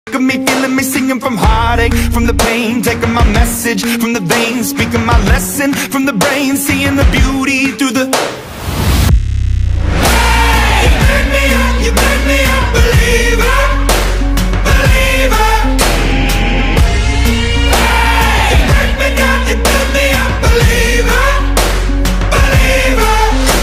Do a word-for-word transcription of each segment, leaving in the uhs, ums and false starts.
of me feeling me singing from heartache, from the pain, taking my message from the veins, speaking my lesson from the brain, seeing the beauty through the. Hey, you burn me up, you burn me up, believer, believer. Hey, you burn me down, you burn me up, believer, believer.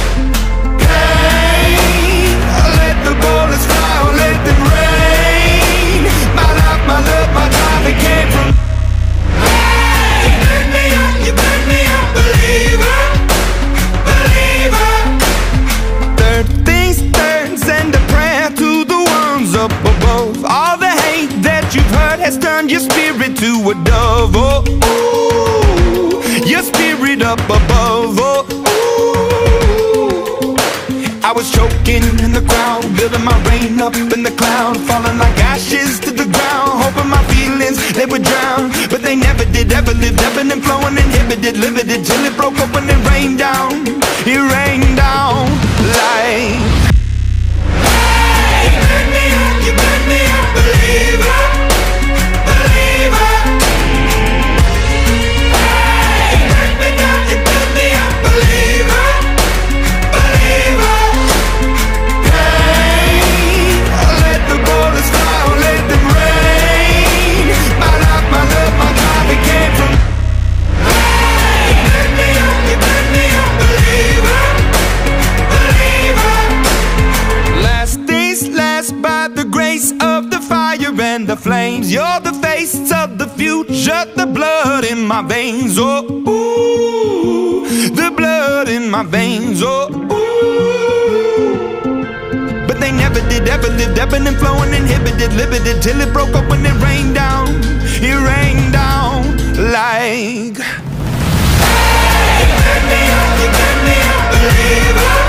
Hey, I let the bullets fly, I let them rain. My life, my love, my drive, it came from. Hey, you burn me up, you burn me up, believer, believer. Third things third, send a prayer to the ones up above. All the hate that you've heard has turned your spirit to a dove. Oh, ooh, your spirit up above. Oh, ooh. I was choking in the crowd, building my rain up in the cloud, falling like ashes to the ground, hoping my feelings, they would drown. But they never did, ever lived, ebbing and flowing, inhibited, limited, till it broke open and rained down. It rained down like. Hey, you burn me up, you burn me up, believer, believer. Hey, you burn me down, you burn me up, believer, believer. Hey, I let the bullets fly, I let them rain. My life, my love, my drive, it came from. Hey, you burn me up, you burn me up, believer, believer. Last days last by the grace of the fire and the flames. You're the face of the future, the blood in my veins. Oh, ooh, the blood in my veins. Oh, ooh. But they never did, ever lived, ebbing and flowing, inhibited, limited, till it broke open and rained down. It rained down like. Hey, you burn me up, you burn me up, believer.